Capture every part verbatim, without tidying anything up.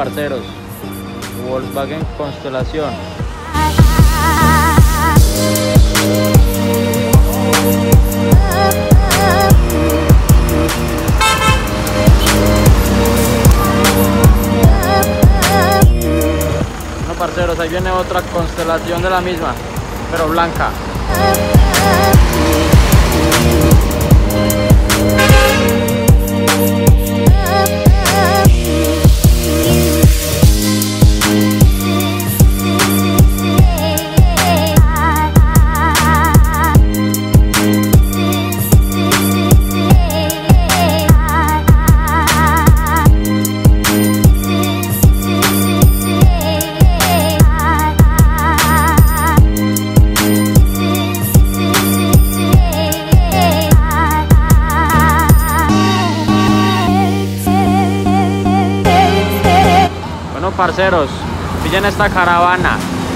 parceros. Volkswagen Constelación. Bueno, parceros, ahí viene otra Constelación de la misma, pero blanca. Parceros, pillen esta caravana.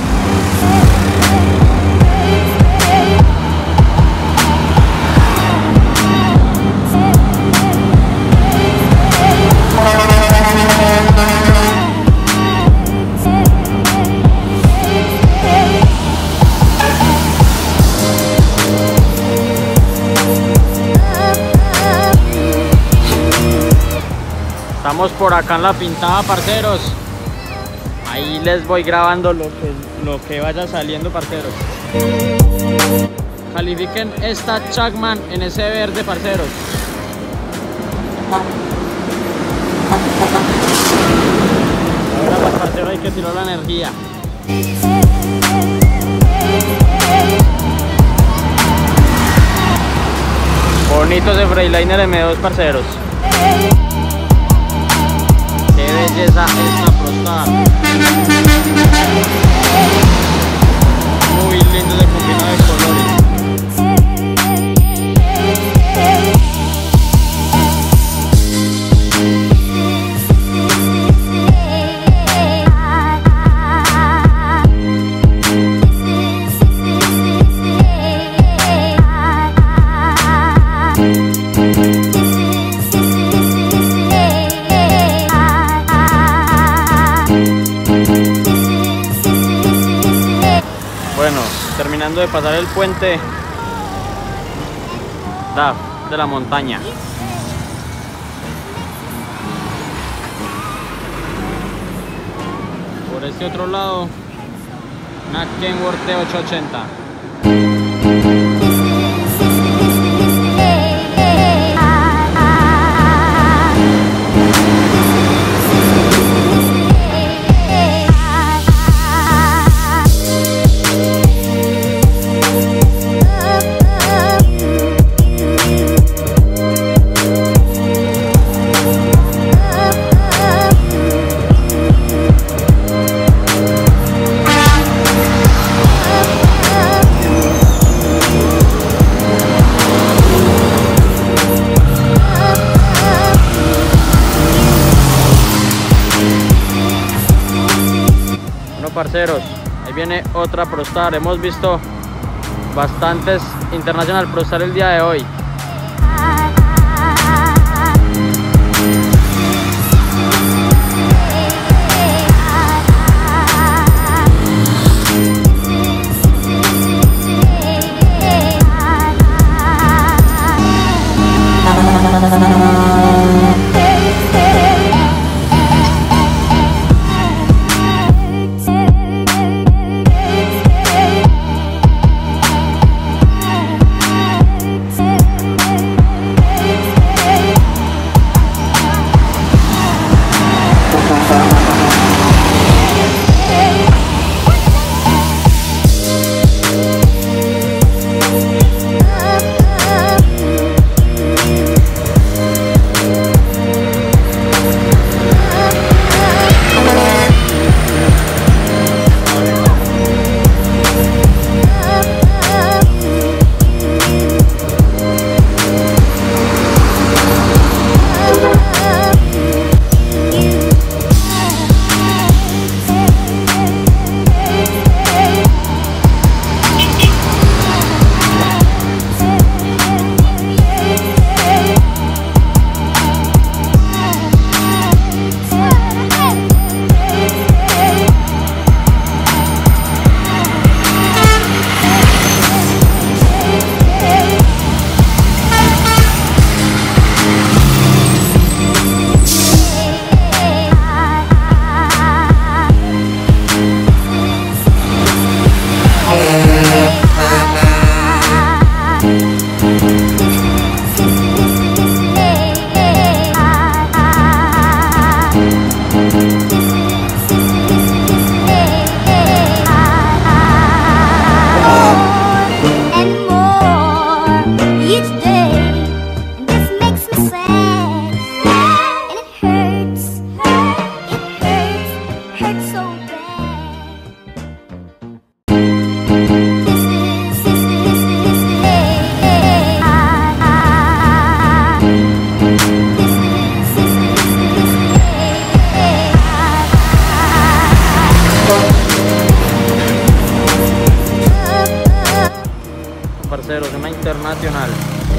Estamos por acá en La Pintada, parceros. Ahí les voy grabando lo que, lo que vaya saliendo, parceros. Califiquen esta Chapman en ese verde, parceros. Ahora pues, parceros, hay que tirar la energía. Bonito ese Freightliner M dos, parceros. Qué belleza esta Prostar. Muy lindo de combinado de colores. Bueno, terminando de pasar el puente D A F de la montaña. Por este otro lado, una Kenworth T ochocientos ochenta. Parceros, ahí viene otra Prostar. Hemos visto bastantes International Prostar el día de hoy. Parceros, una internacional.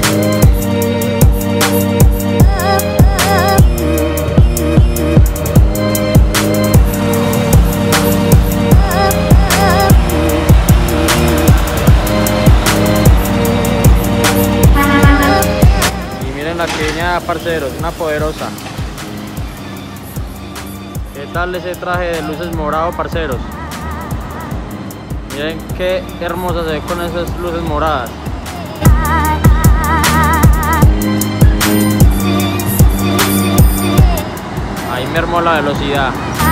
Y miren la pequeña, parceros, una poderosa. ¿Qué tal ese traje de luces morado, parceros? Miren qué hermosa se ve con esas luces moradas. Ahí mermó la velocidad.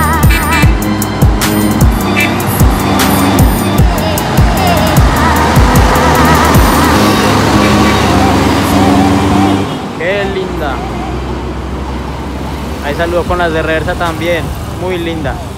Qué linda. Ahí saludo con las de reversa también. Muy linda.